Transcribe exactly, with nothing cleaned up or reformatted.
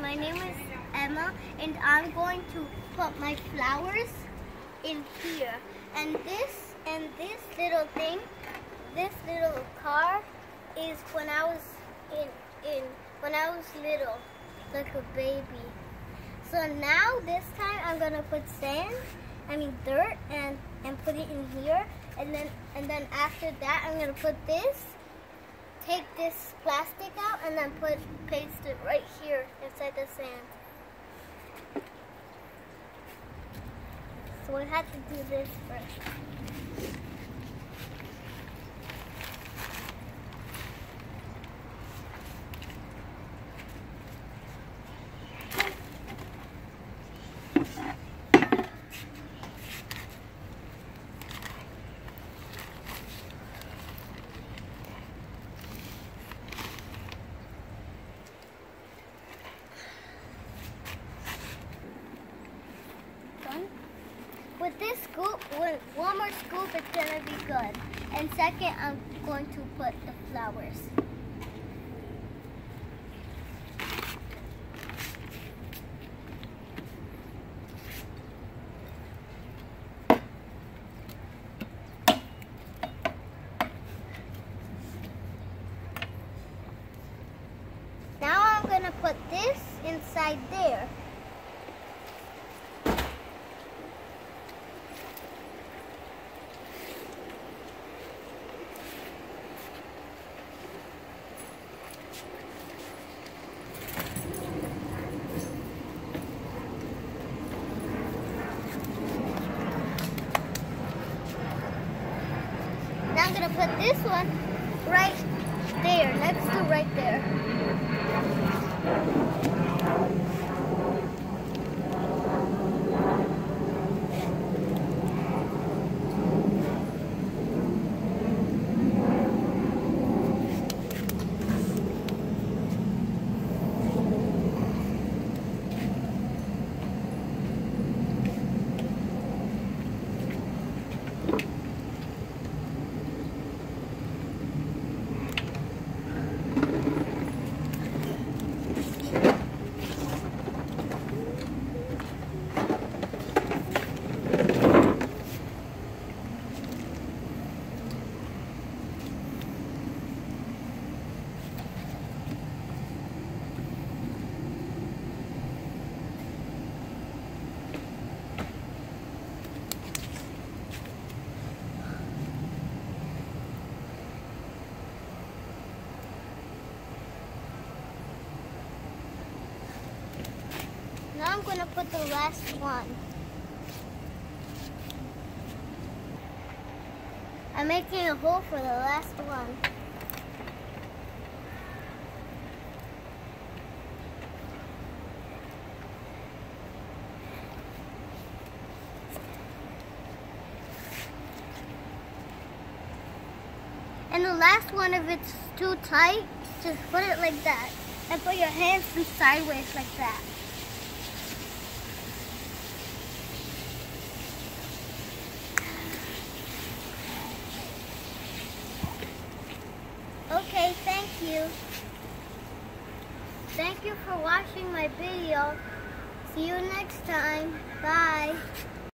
my name is Emma, and I'm going to put my flowers in here. And this and this little thing, this little car, is when I was in in when I was little, like a baby. So now this time I'm gonna put sand, I mean dirt, and and put it in here. And then and then after that I'm gonna put this. Take this plastic out and then put paste it right here inside the sand. So we have to do this first. With this scoop, with one more scoop, it's gonna be good. And second, I'm going to put the flowers. Now I'm gonna put this inside there. Now I'm gonna put this one right there, next to right there. Now I'm going to put the last one. I'm making a hole for the last one. And the last one, if it's too tight, just put it like that. And put your hands in sideways like that. Okay, thank you. Thank you for watching my video. See you next time. Bye.